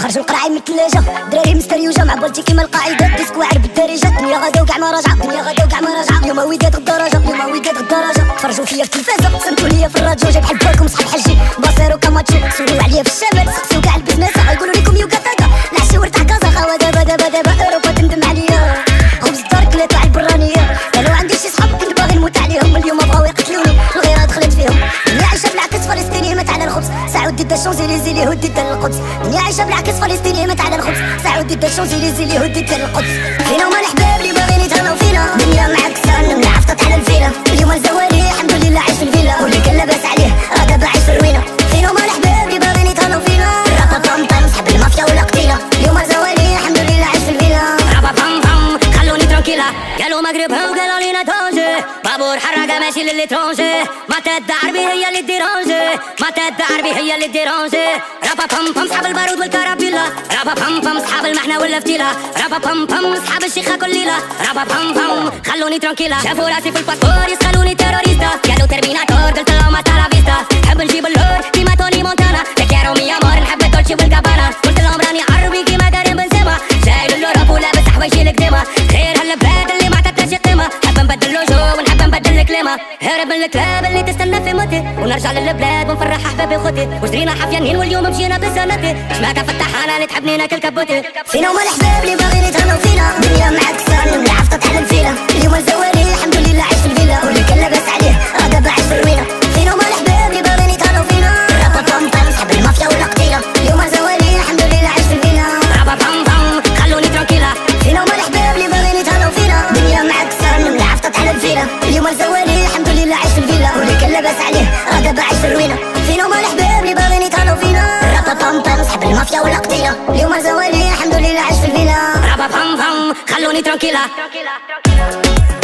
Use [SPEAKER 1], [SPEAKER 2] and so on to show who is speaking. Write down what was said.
[SPEAKER 1] خرجوا القراعي من الثلاجه، دراري مستريوجه مع بلتي كيما القاعده، ديسكو عرب الدارجه، الدنيا غدا وكاع ما راجعه، الدنيا غدا وكاع ما راجعه، اليوم وداد الدرجه، اليوم وداد الدرجه، تفرجوا فيا في التلفازه، سمتوا ليا في الراديو، جاي بحال بالكم صحاب حجي، باصيرو كاماتشو، سولوا عليا في الشمال، سقسيو كاع البزناسه، غايقولوا لكم يوكا تاكا، العشي ورتاح كازا، غوا دابا اوروبا تندم عليا، خبز الدار كليت على البرانيه، قالوا عندي شي صحاب كنت باغي نموت عليهم، اليوم بغاو يقتلوني، الغيره دخلت فيهم، الدنيا عايشه بالعكس فلسطيني مات على الخبز، ساعود ضد الشونزيليزي اليهود ضد القدس، الدنيا عايشه بالعكس فلسطيني مات على الخبز، ساعود ضد الشونزيليزي اليهود ضد القدس، فينا وما الحباب اللي باغيين يتهناو فينا، الدنيا معكسه نملة عفطت على الفيله، اليوم الزوالي الحمد لله عايش في الفيلا، واللي كان لاباس عليه راه دابا عايش في الروينه، فينا وما الحباب اللي باغيين يتهناو فينا، رابا بام بام صحاب المافيا ولا قتيله، اليوم الزوالي الحمد لله عايش في الفيلا، رابا بام بام خلوني ترانكيلا، قالوا مغرب وقالوا لينا تونجي، بابور حرقه ماشي للترونجي، ما تدعر بي هي اللي ديرونجي، ما تدعر بي هي اللي ديرونجي، رابا بام بام صحاب البارود والكرابيلا، رابا بام بام صحاب المحنه والفتيله، رابا بام بام صحاب الشيخه كل ليله، رابا بام بام خلوني ترانكيلا، شافوا راسي في الباسبور يسالوني تيروريستا، قالوا ترميناتور قلت لهم هasta la vista، نحب نجيب اللور كيما توني مونتانا، تكيرو ميا مور نحب الدولتشي والكابانا، قلت لهم راني عربي كيما كريم بنزيما، جاي للوروب ولابس حوايجي القديمه، خير هالبلاد اللي ما عطاتناش قيمه، حب نبدل لوجو ونحب نبدل الكلمه، هرب من الكلاب اللي تستنى في موتي، ونرجع للبلاد ونفرح احبابي وخوتي، وجرينا حفيانين واليوم مشينا بسنتي، شماكه فتحانه اللي تحبني ناكل كبوتي، فينا وما الحباب اللي باغيين يتهناو فينا، الدنيا معكسه نملة عفطت على الفيله، اليوم الزوالي الحمد لله عايش في الفيلا، واللي كان لاباس عليه راه دابا عايش في الروينه، فينا وما الحباب اللي باغيين يتهناو فينا، رابا بام بام صحاب المافيا ولا قتيله، اليوم الزوالي الحمد لله عايش في الفيلا، رابا بام بام خلوني ترانكيلا، فينا وما الحباب اللي باغيين يتهناو فينا، الدنيا معكسه نملة عفطت على الفيله، اليوم الزوالي الحمد لله عايش في الفيلا، واللي كان لاباس عليه راه دابا عايش في الروينه، فينا وما الحباب اللي باغيين يتهناو فينا، رابا بام بام صحاب المافيا ولا قتيله، اليوم الزوالي الحمد لله عايش في الفيلا، رابا بام بام خلوني ترانكيلا.